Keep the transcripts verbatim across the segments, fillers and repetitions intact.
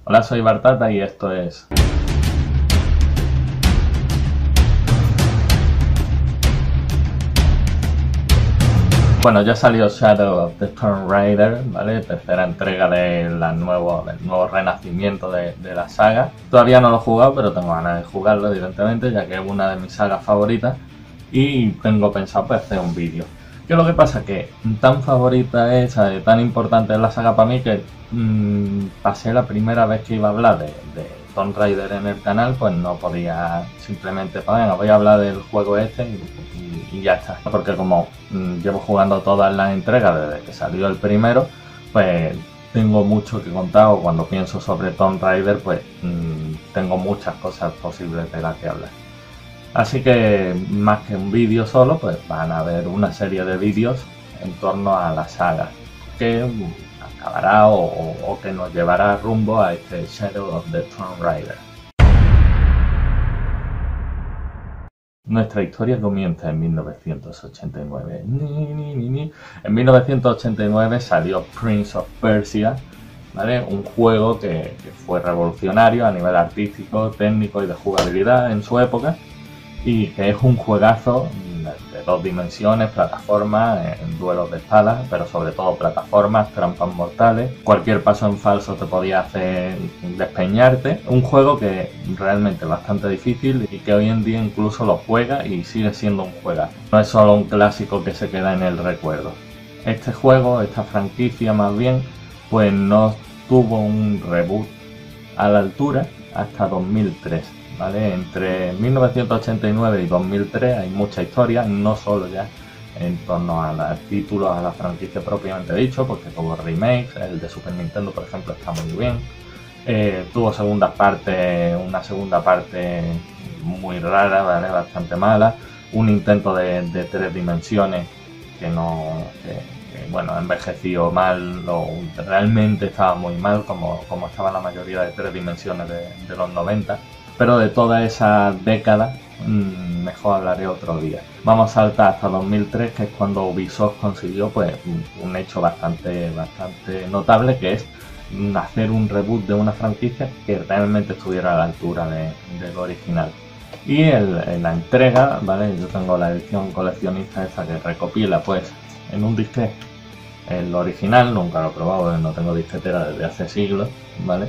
Hola, soy Bartata y esto es... Bueno, ya salió Shadow of the Tomb Raider, ¿vale? Tercera entrega de la nuevo, del nuevo renacimiento de, de la saga. Todavía no lo he jugado, pero tengo ganas de jugarlo, evidentemente, ya que es una de mis sagas favoritas. Y tengo pensado pues, hacer un vídeo. ¿Qué es lo que pasa? Que tan favorita es, tan importante es la saga para mí que mmm, pasé la primera vez que iba a hablar de, de Tomb Raider en el canal, pues no podía simplemente, pues venga, voy a hablar del juego este y, y, y ya está. Porque como mmm, llevo jugando todas las entregas desde que salió el primero, pues tengo mucho que contar, o cuando pienso sobre Tomb Raider, pues mmm, tengo muchas cosas posibles de las que hablar. Así que más que un vídeo solo, pues van a ver una serie de vídeos en torno a la saga que acabará o, o que nos llevará rumbo a este Shadow of the Tomb Raider. Nuestra historia comienza en mil novecientos ochenta y nueve. Ni, ni, ni, ni. En mil novecientos ochenta y nueve salió Prince of Persia, ¿vale? Un juego que, que fue revolucionario a nivel artístico, técnico y de jugabilidad en su época. Y que es un juegazo de dos dimensiones, plataformas, en duelos de espadas, pero sobre todo plataformas, trampas mortales. Cualquier paso en falso te podía hacer despeñarte. Un juego que realmente es bastante difícil y que hoy en día incluso lo juega y sigue siendo un juegazo. No es solo un clásico que se queda en el recuerdo. Este juego, esta franquicia más bien, pues no tuvo un reboot a la altura hasta dos mil tres. ¿Vale? Entre mil novecientos ochenta y nueve y dos mil tres hay mucha historia, no solo ya en torno a los títulos, a la franquicia propiamente dicho, porque tuvo remakes, el de Super Nintendo por ejemplo está muy bien, eh, tuvo segunda parte, una segunda parte muy rara, ¿vale? Bastante mala, un intento de, de tres dimensiones que no, que, que, bueno, envejeció mal, o realmente estaba muy mal, como, como estaba la mayoría de tres dimensiones de, de los noventa. Pero de toda esa década, mmm, mejor hablaré otro día. Vamos a saltar hasta dos mil tres, que es cuando Ubisoft consiguió pues, un hecho bastante, bastante notable, que es hacer un reboot de una franquicia que realmente estuviera a la altura de, de lo original. Y el, en la entrega, ¿vale? Yo tengo la edición coleccionista esta que recopila pues en un disquete el original, nunca lo he probado, no tengo disquetera desde hace siglos, ¿vale?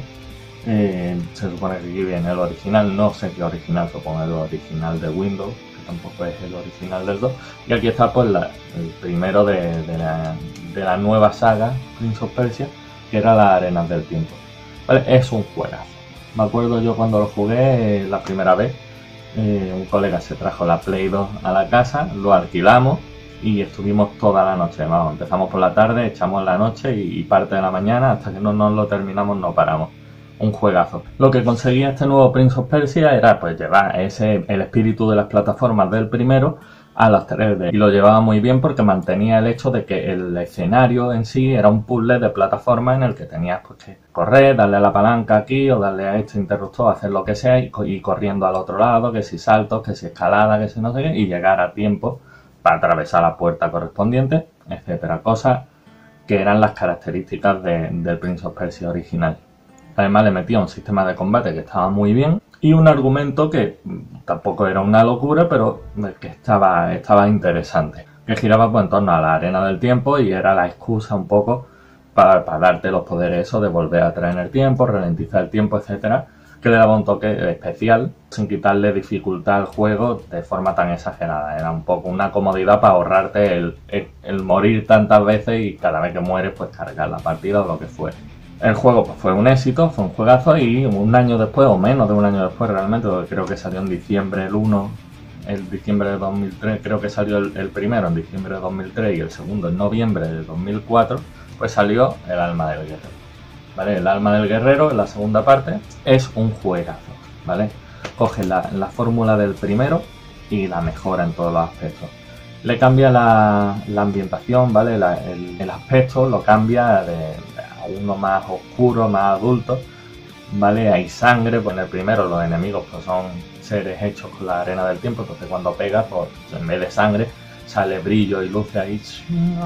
Eh, se supone que aquí viene el original, no sé qué original, supongo el original de Windows, que tampoco es el original del dos. Y aquí está pues la, el primero de, de, la, de la nueva saga Prince of Persia, que era las Arenas del Tiempo. ¿Vale? Es un juegazo. Me acuerdo yo cuando lo jugué eh, la primera vez, eh, un colega se trajo la Play dos a la casa, lo alquilamos y estuvimos toda la noche. Vamos, empezamos por la tarde, echamos la noche y, y parte de la mañana, hasta que no nos lo terminamos no paramos. Un juegazo. Lo que conseguía este nuevo Prince of Persia era pues llevar ese, el espíritu de las plataformas del primero a las tres D. Y lo llevaba muy bien porque mantenía el hecho de que el escenario en sí era un puzzle de plataforma en el que tenías pues, que correr, darle a la palanca aquí o darle a este interruptor, hacer lo que sea y, y corriendo al otro lado, que si saltos, que si escalada, que si no sé qué, y llegar a tiempo para atravesar la puerta correspondiente, etcétera. Cosas que eran las características de, del Prince of Persia original. Además le metía un sistema de combate que estaba muy bien y un argumento que tampoco era una locura, pero que estaba, estaba interesante. Que giraba pues, en torno a la arena del tiempo y era la excusa un poco para, para darte los poderes eso de volver a traer el tiempo, ralentizar el tiempo, etcétera. Que le daba un toque especial sin quitarle dificultad al juego de forma tan exagerada. Era un poco una comodidad para ahorrarte el, el, el morir tantas veces y cada vez que mueres pues cargar la partida o lo que fuera. El juego pues, fue un éxito, fue un juegazo y un año después, o menos de un año después realmente, porque creo que salió en diciembre el uno, el diciembre de dos mil tres, creo que salió el, el primero en diciembre de dos mil tres y el segundo en noviembre de dos mil cuatro, pues salió El Alma del Guerrero. ¿Vale? El Alma del Guerrero, en la segunda parte, es un juegazo, ¿vale? Coge la, la fórmula del primero y la mejora en todos los aspectos. Le cambia la, la ambientación, ¿vale? La, el, el aspecto lo cambia de, de a uno más oscuro, más adulto, ¿vale? Hay sangre, pues en el primero los enemigos pues son seres hechos con la arena del tiempo, entonces cuando pega, pues en vez de sangre sale brillo y luce ahí.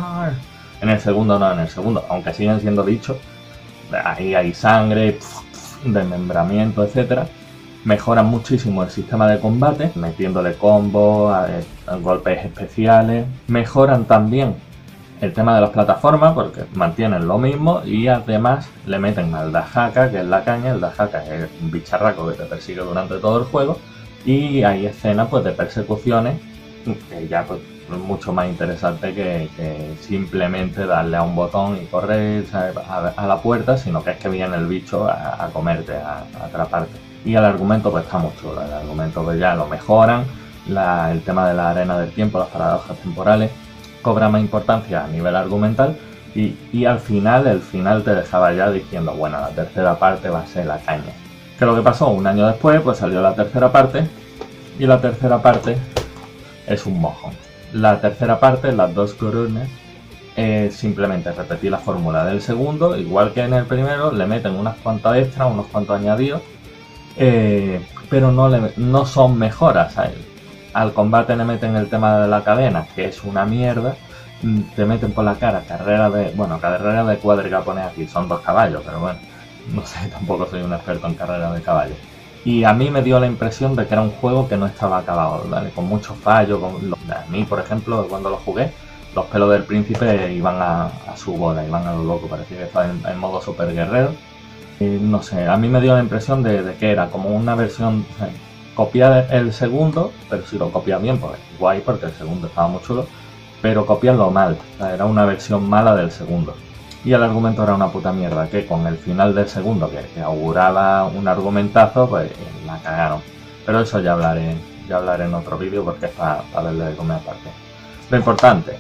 En el segundo no, en el segundo, aunque siguen siendo bichos, ahí hay sangre, desmembramiento, etcétera. Mejoran muchísimo el sistema de combate, metiéndole combos, eh, golpes especiales. Mejoran también el tema de las plataformas, porque mantienen lo mismo, y además le meten al Dajaka, que es la caña. El Dajaka es un bicharraco que te persigue durante todo el juego, y hay escenas pues de persecuciones que ya pues mucho más interesante que, que simplemente darle a un botón y correr a, a la puerta, sino que es que viene el bicho a, a comerte, a, a atraparte. Y el argumento pues está muy chulo, el argumento pues ya lo mejoran, la, el tema de la arena del tiempo, las paradojas temporales, cobra más importancia a nivel argumental, y, y al final, el final te dejaba ya diciendo, bueno, la tercera parte va a ser la caña. ¿Qué es lo que pasó? Un año después pues salió la tercera parte, y la tercera parte es un mojón. La tercera parte, las dos coronas, es simplemente repetir la fórmula del segundo, igual que en el primero, le meten unas cuantas extras, unos cuantos añadidos, eh, pero no, le, no son mejoras. Al, al combate le meten el tema de la cadena, que es una mierda. Te meten por la cara carrera de, bueno, carrera de cuadriga pone aquí, son dos caballos, pero bueno, no sé, tampoco soy un experto en carrera de caballos. Y a mí me dio la impresión de que era un juego que no estaba acabado, ¿vale? Con muchos fallos. Con lo, a mí, por ejemplo, cuando lo jugué, los pelos del príncipe iban a, a su bola, iban a lo loco, parecía que estaba en, en modo super guerrero. Y no sé, a mí me dio la impresión de, de que era como una versión, o sea, copiar el segundo, pero si lo copias bien, pues guay, porque el segundo estaba muy chulo, pero copiarlo mal, o sea, era una versión mala del segundo. Y el argumento era una puta mierda, que con el final del segundo, que, que auguraba un argumentazo, pues la cagaron. Pero eso ya hablaré, ya hablaré en otro vídeo, porque es para pa darle de comer aparte. Lo importante,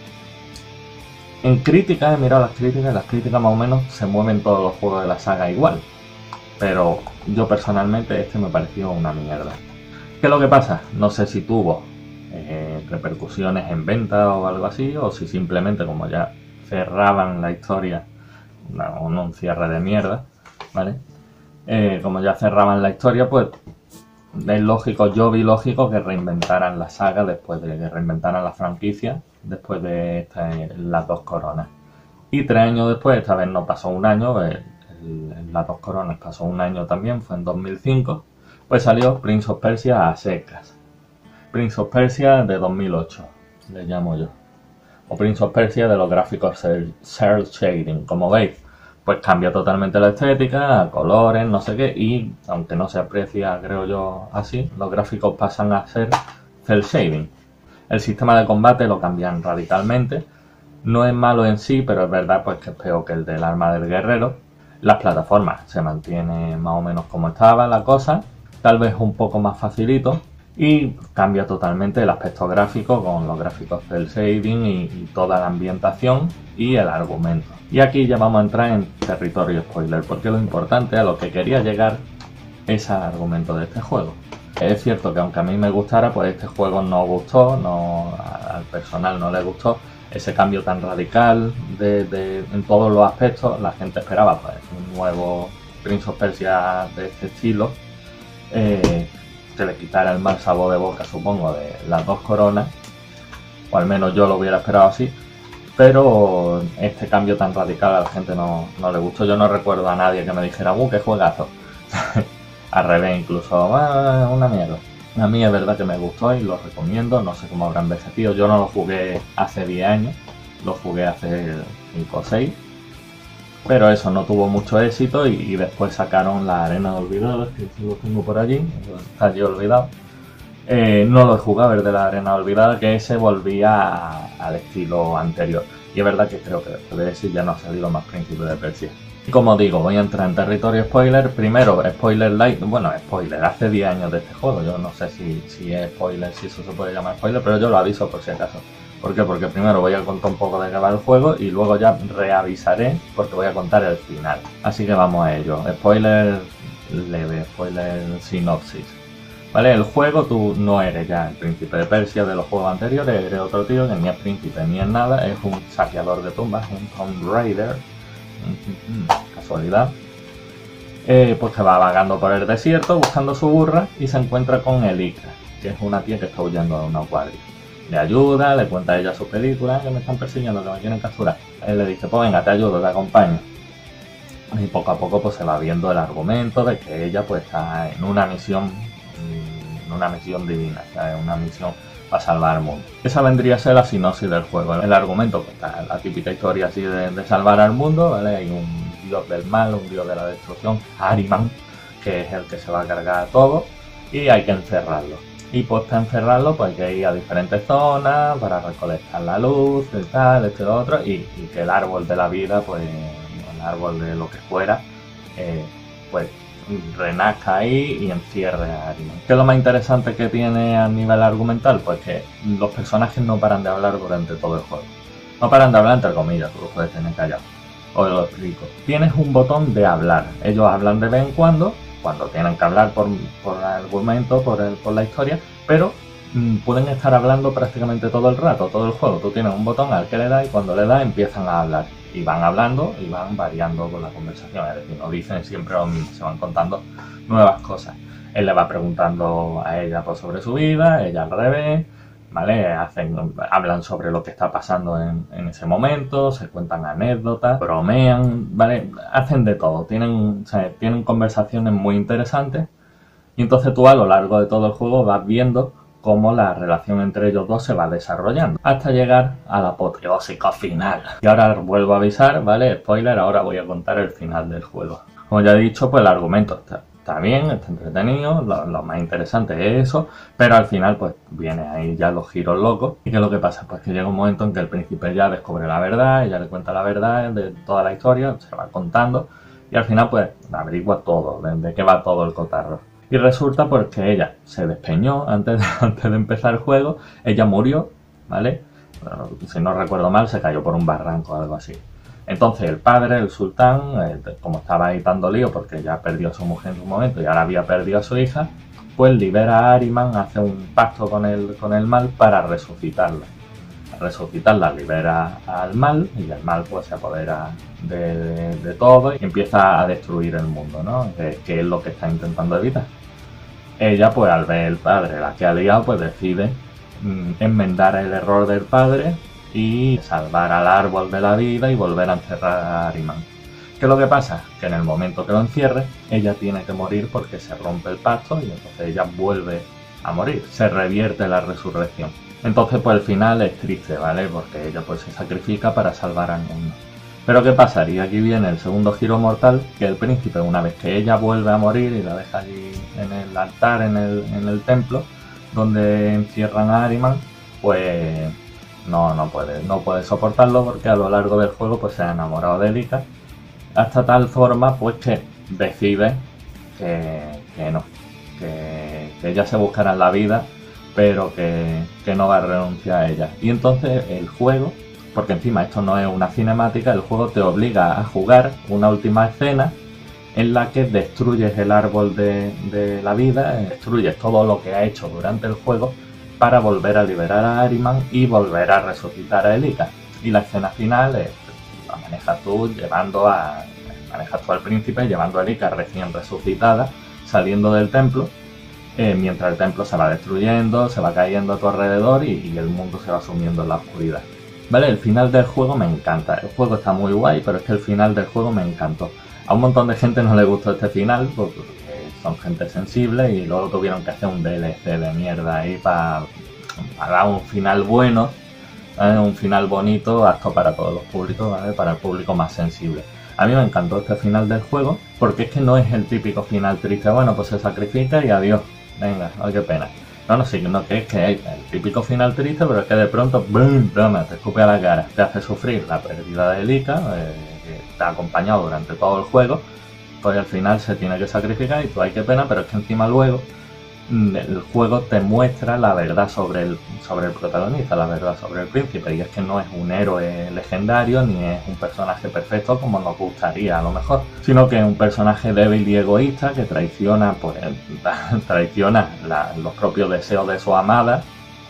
en críticas, he mirado las críticas, las críticas más o menos se mueven todos los juegos de la saga igual. Pero yo personalmente este me pareció una mierda. ¿Qué es lo que pasa? No sé si tuvo eh, repercusiones en venta o algo así, o si simplemente como ya cerraban la historia, no, no un cierre de mierda, ¿vale? Eh, como ya cerraban la historia, pues es lógico, yo vi lógico que reinventaran la saga después de que reinventaran la franquicia, después de esta, las dos coronas. Y tres años después, esta vez no pasó un año, el, el, las dos coronas pasó un año también, fue en dos mil cinco, pues salió Prince of Persia a secas. Prince of Persia de dos mil ocho, le llamo yo. O Prince of Persia de los gráficos cel shading. Como veis, pues cambia totalmente la estética, colores, no sé qué, y aunque no se aprecia, creo yo, así, los gráficos pasan a ser cel shading. El sistema de combate lo cambian radicalmente. No es malo en sí, pero es verdad pues que es peor que el del arma del guerrero. Las plataformas se mantiene más o menos como estaba la cosa, tal vez un poco más facilito. Y cambia totalmente el aspecto gráfico con los gráficos cel shading y, y toda la ambientación y el argumento. Y aquí ya vamos a entrar en territorio spoiler, porque lo importante a lo que quería llegar es al argumento de este juego. Es cierto que aunque a mí me gustara, pues este juego no gustó, no, al personal no le gustó ese cambio tan radical de, de, en todos los aspectos. La gente esperaba pues un nuevo Prince of Persia de este estilo. Eh, que le quitara el mal sabor de boca, supongo, de las dos coronas, o al menos yo lo hubiera esperado así, pero este cambio tan radical a la gente no, no le gustó. Yo no recuerdo a nadie que me dijera, ¡uh, qué juegazo! Al revés, incluso, ¡ah, una mierda! A mí es verdad que me gustó y lo recomiendo, no sé cómo habrá envejecido. Yo no lo jugué hace diez años, lo jugué hace cinco o seis, pero eso no tuvo mucho éxito y, y después sacaron la Arena Olvidada, que lo tengo por allí, está allí olvidado. Eh, no lo he jugado, el de la Arena Olvidada, que ese volvía a, al estilo anterior. Y es verdad que creo que después de ese ya no ha salido más Príncipe de Persia. Y como digo, voy a entrar en territorio spoiler. Primero, spoiler light, bueno, spoiler, hace diez años de este juego. Yo no sé si, si es spoiler, si eso se puede llamar spoiler, pero yo lo aviso por si acaso. ¿Por qué? Porque primero voy a contar un poco de qué va el juego y luego ya reavisaré porque voy a contar el final. Así que vamos a ello. Spoiler leve, spoiler sinopsis. ¿Vale? El juego, tú no eres ya el príncipe de Persia de los juegos anteriores, eres otro tío que ni es príncipe ni es nada, es un saqueador de tumbas, un Tomb Raider. Casualidad. Eh, pues que va vagando por el desierto buscando su burra y se encuentra con Elika, que es una tía que está huyendo de una guardia. Le ayuda, le cuenta a ella su película, que me están persiguiendo, que me quieren capturar. Él le dice, pues venga, te ayudo, te acompaño. Y poco a poco pues se va viendo el argumento de que ella pues está en una misión, en una misión divina, o sea, en una misión para salvar al mundo. Esa vendría a ser la sinopsis del juego. El argumento, pues está la típica historia así de, de salvar al mundo, ¿vale? Hay un dios del mal, un dios de la destrucción, Ahriman, que es el que se va a cargar a todo, y hay que encerrarlo. Y pues para encerrarlo pues hay que ir a diferentes zonas para recolectar la luz y tal, este y otro, y, y que el árbol de la vida, pues el árbol de lo que fuera, eh, pues renazca ahí y encierre a Ahriman. ¿Qué es lo más interesante que tiene a nivel argumental? Pues que los personajes no paran de hablar durante todo el juego. No paran de hablar entre comillas, tú los puedes tener callado. Os lo explico. Tienes un botón de hablar. Ellos hablan de vez en cuando, cuando tienen que hablar por, por el argumento, por, el, por la historia, pero mmm, pueden estar hablando prácticamente todo el rato, todo el juego. Tú tienes un botón al que le das y cuando le das empiezan a hablar. Y van hablando y van variando con la conversación, es decir, no dicen siempre lo mismo, se van contando nuevas cosas. Él le va preguntando a ella pues, sobre su vida, ella al revés, ¿vale? Hacen, hablan sobre lo que está pasando en, en ese momento, se cuentan anécdotas, bromean, ¿vale? Hacen de todo, tienen, o sea, tienen conversaciones muy interesantes y entonces tú a lo largo de todo el juego vas viendo cómo la relación entre ellos dos se va desarrollando hasta llegar a la apoteósica final. Y ahora vuelvo a avisar, ¿vale? Spoiler, ahora voy a contar el final del juego. Como ya he dicho, pues el argumento está, está bien, está entretenido, lo, lo más interesante es eso, pero al final pues viene ahí ya los giros locos. ¿Y qué es lo que pasa? Pues que llega un momento en que el príncipe ya descubre la verdad, ella le cuenta la verdad de toda la historia, se va contando y al final pues averigua todo, de, de qué va todo el cotarro. Y resulta pues que ella se despeñó antes de, antes de empezar el juego, ella murió, ¿vale? Bueno, si no recuerdo mal, se cayó por un barranco o algo así. Entonces el padre, el sultán, eh, como estaba ahí dando lío porque ya perdió a su mujer en su momento y ahora había perdido a su hija, pues libera a Ahriman, hace un pacto con el, con el mal para resucitarla. Al resucitarla libera al mal y el mal pues se apodera de, de, de todo y empieza a destruir el mundo, ¿no? Que, que es lo que está intentando evitar. Ella, pues al ver el padre la que ha liado, pues decide mmm, enmendar el error del padre y salvar al árbol de la vida y volver a encerrar a Ahriman. ¿Qué es lo que pasa? Que en el momento que lo encierre, ella tiene que morir porque se rompe el pacto y entonces ella vuelve a morir. Se revierte la resurrección. Entonces, pues el final es triste, ¿vale? Porque ella pues se sacrifica para salvar al mundo. Pero ¿qué pasa? Y aquí viene el segundo giro mortal, que el príncipe, una vez que ella vuelve a morir y la deja allí en el altar, en el, en el templo, donde encierran a Ahriman, pues no, no puede, no puede soportarlo porque a lo largo del juego pues se ha enamorado de Elika, hasta tal forma pues que decide que, que no, que, que ella se buscará en la vida, pero que, que no va a renunciar a ella. Y entonces el juego, porque encima esto no es una cinemática, el juego te obliga a jugar una última escena en la que destruyes el árbol de, de la vida, destruyes todo lo que ha hecho durante el juego para volver a liberar a Ahriman y volver a resucitar a Elika. Y la escena final es, la manejas tú llevando a manejas tú al príncipe llevando a Elika recién resucitada, saliendo del templo, eh, mientras el templo se va destruyendo, se va cayendo a tu alrededor y, y el mundo se va sumiendo en la oscuridad. Vale, el final del juego me encanta. El juego está muy guay, pero es que el final del juego me encantó. A un montón de gente no le gustó este final porque son gente sensible y luego tuvieron que hacer un D L C de mierda ahí para pa dar un final bueno, ¿vale? Un final bonito, apto para todos los públicos, ¿vale? Para el público más sensible. A mí me encantó este final del juego porque es que no es el típico final triste, bueno, pues se sacrifica y adiós, venga, ay, qué pena. No, no, sí, no, que es que es el típico final triste, pero es que de pronto, ¡boom!, toma, te escupe a la cara, te hace sufrir la pérdida de Elika, eh, que te ha acompañado durante todo el juego, pues al final se tiene que sacrificar y tú, ay, qué pena, pero es que encima luego el juego te muestra la verdad sobre el, sobre el protagonista, la verdad sobre el príncipe, y es que no es un héroe legendario ni es un personaje perfecto como nos gustaría a lo mejor, sino que es un personaje débil y egoísta que traiciona, pues, traiciona la, los propios deseos de su amada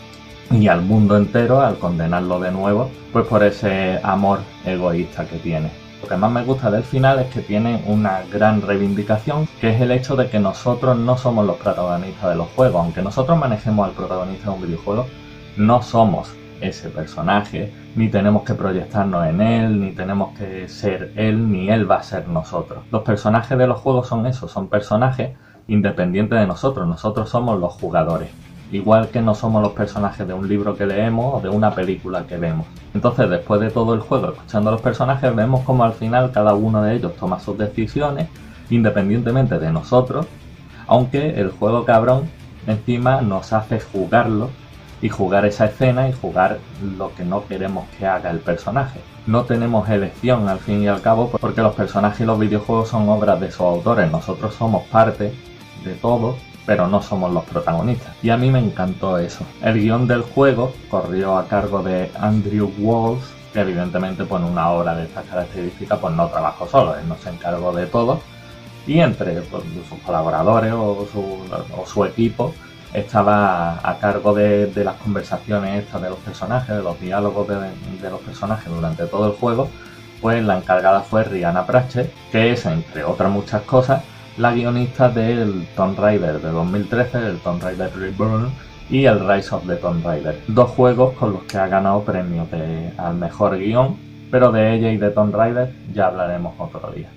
y al mundo entero al condenarlo de nuevo, pues por ese amor egoísta que tiene. Lo que más me gusta del final es que tiene una gran reivindicación, que es el hecho de que nosotros no somos los protagonistas de los juegos. Aunque nosotros manejemos al protagonista de un videojuego, no somos ese personaje, ni tenemos que proyectarnos en él, ni tenemos que ser él, ni él va a ser nosotros. Los personajes de los juegos son eso, son personajes independientes de nosotros, nosotros somos los jugadores. Igual que no somos los personajes de un libro que leemos o de una película que vemos. Entonces, después de todo el juego, escuchando a los personajes, vemos como al final cada uno de ellos toma sus decisiones independientemente de nosotros, aunque el juego cabrón encima nos hace jugarlo y jugar esa escena y jugar lo que no queremos que haga el personaje. No tenemos elección al fin y al cabo porque los personajes y los videojuegos son obras de sus autores. Nosotros somos parte de todo, pero no somos los protagonistas. Y a mí me encantó eso. El guión del juego corrió a cargo de Andrew Walls, que evidentemente pues, en una obra de estas características pues no trabajó solo, él no se encargó de todo. Y entre pues, sus colaboradores o su, o su equipo estaba a cargo de, de las conversaciones estas de los personajes, de los diálogos de, de los personajes durante todo el juego, pues la encargada fue Rhianna Pratchett, que es, entre otras muchas cosas, la guionista del Tomb Raider de dos mil trece, el Tomb Raider Reborn y el Rise of the Tomb Raider. Dos juegos con los que ha ganado premios de, al mejor guión, pero de ella y de Tomb Raider ya hablaremos otro día.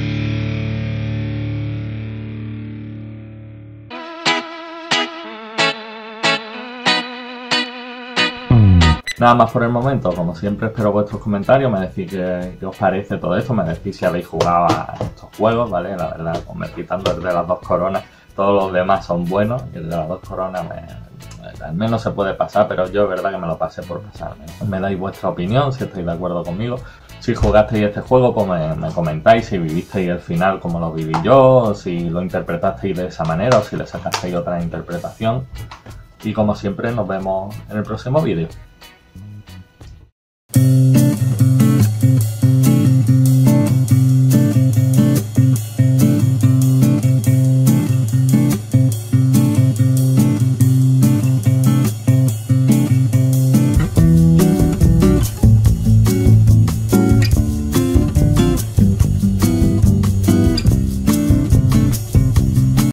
Nada más por el momento, como siempre espero vuestros comentarios, me decís qué, qué os parece todo esto, me decís si habéis jugado a estos juegos, ¿vale? La verdad, me quitando el de las dos coronas, todos los demás son buenos y el de las dos coronas me, al menos se puede pasar, pero yo es verdad que me lo pasé por pasarme. Me dais vuestra opinión, si estáis de acuerdo conmigo. Si jugasteis este juego, pues me, me comentáis si vivisteis el final como lo viví yo, si lo interpretasteis de esa manera o si le sacasteis otra interpretación. Y como siempre nos vemos en el próximo vídeo.